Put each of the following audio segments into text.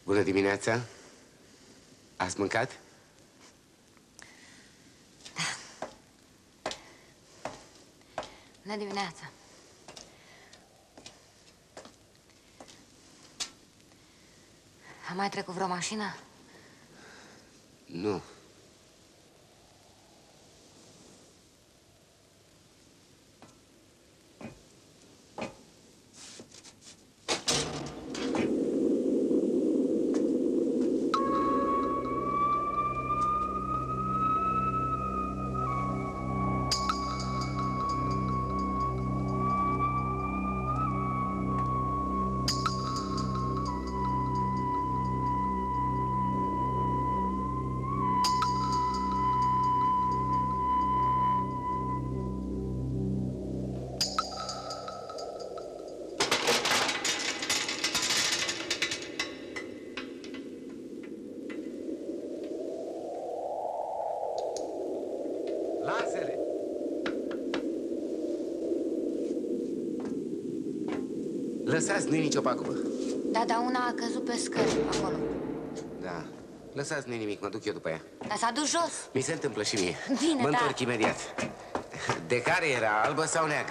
Bună dimineața! Ați mâncat? Da. Bună dimineața! A mai trecut vreo mașină? Nu. Lasă-le! Lăsați, nu-i nicio pagubă. Da, dar una a căzut pe scări, acolo. Da. Lăsați, nu-i nimic, mă duc eu după ea. Dar s-a dus jos. Mi se întâmplă și mie. Bine, mă da. întorc imediat. De care era, albă sau neagră?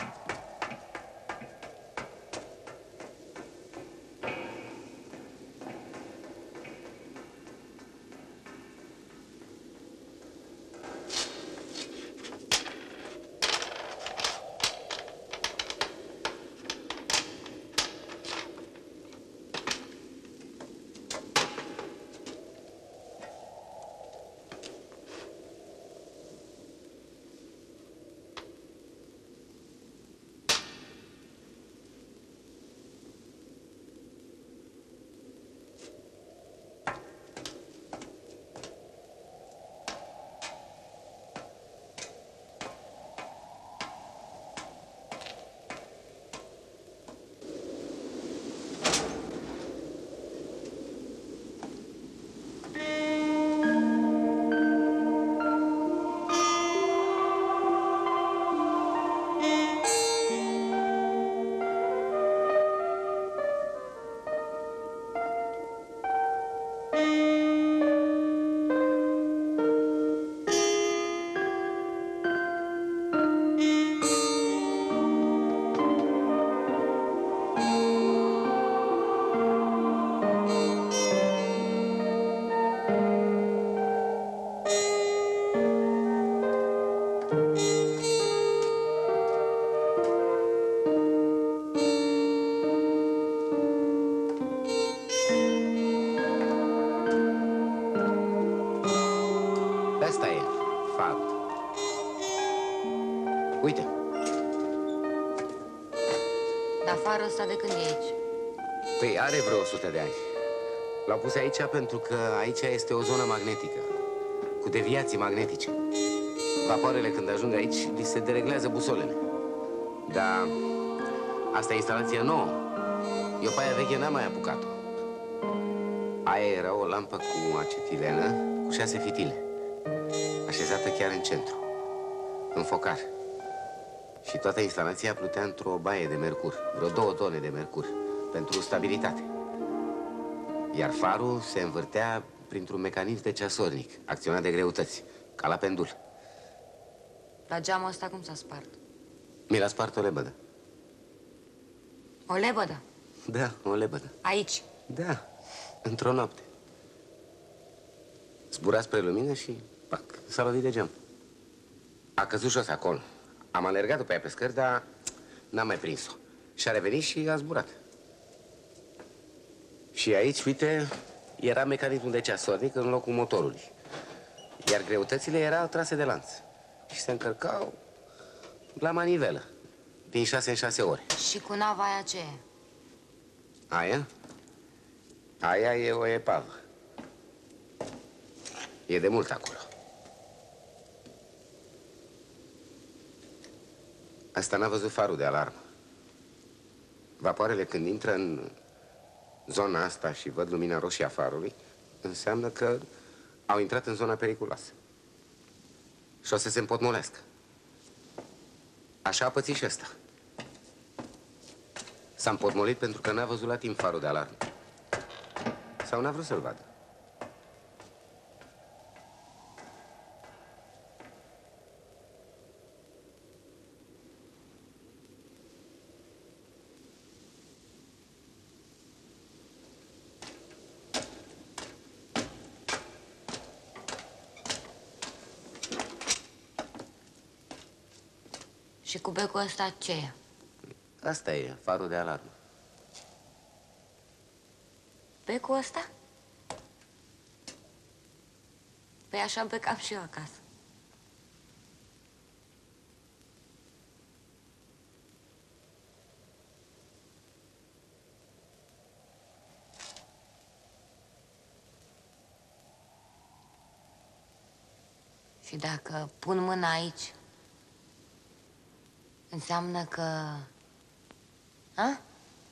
Asta e, farul. Uite. Dar farul ăsta de când e aici? Păi are vreo 100 de ani. L-au pus aici pentru că aici este o zonă magnetică, cu deviații magnetice. Vapoarele, când ajung aici, li se dereglează busolele. Dar asta e instalația nouă. Eu pe aia veche n-am mai apucat-o. Aia era o lampă cu acetilenă, cu 6 fitile, așezată chiar în centru, în focar. Și toată instalația plutea într-o baie de mercur, vreo 2 tone de mercur, pentru stabilitate. Iar farul se învârtea printr-un mecanism de ceasornic, acționat de greutăți, ca la pendul. La geamul ăsta cum s-a spart? Mi l-a spart o lebădă. O lebădă? Da, o lebădă. Aici? Da, într-o noapte. Zbura spre lumină și, pac, s-a lovit de geam. A căzut jos acolo. Am alergat după ea pe scări, dar n-am mai prins-o. Și a revenit și a zburat. Și aici, uite, era mecanismul de ceasornic în locul motorului. Iar greutățile erau trase de lanț. Și se încărcau la manivelă, din 6 în 6 ore. Și cu nava aia ce e? Aia? Aia e o epavă. E de mult acolo. Asta n-a văzut farul de alarmă. Vapoarele, când intră în zona asta și văd lumina roșie a farului, înseamnă că au intrat în zona periculoasă. Și o să se împotmolească. Așa a pățit și ăsta. S-a împotmolit pentru că n-a văzut la timp farul de alarmă. Sau n-a vrut să-l vadă? Și cu becul ăsta ce e? Asta e, farul de alarmă. Becul ăsta? Păi așa becam și eu acasă. Și dacă pun mâna aici, înseamnă că... A?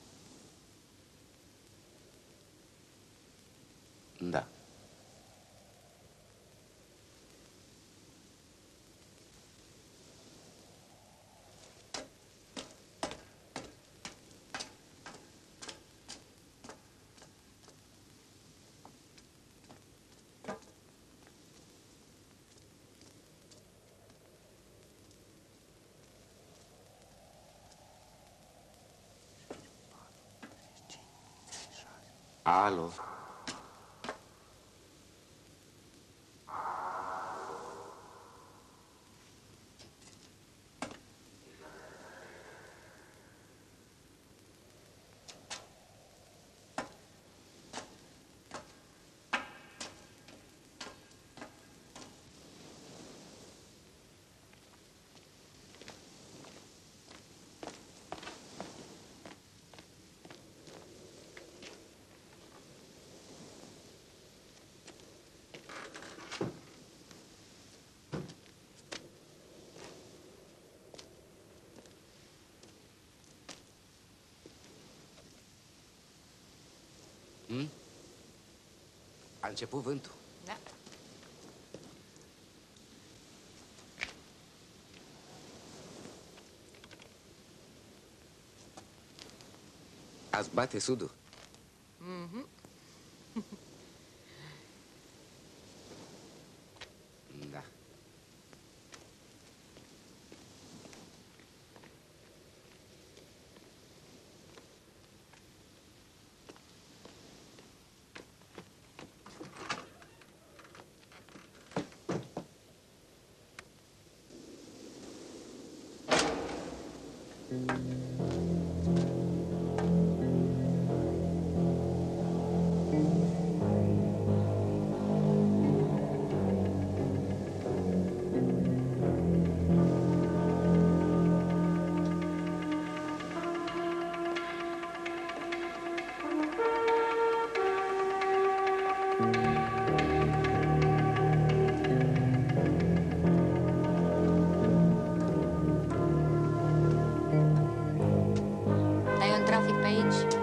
Da. Alo. A început vântul. Da. Ați bate sudul? Da. Dar e un trafic pe aici.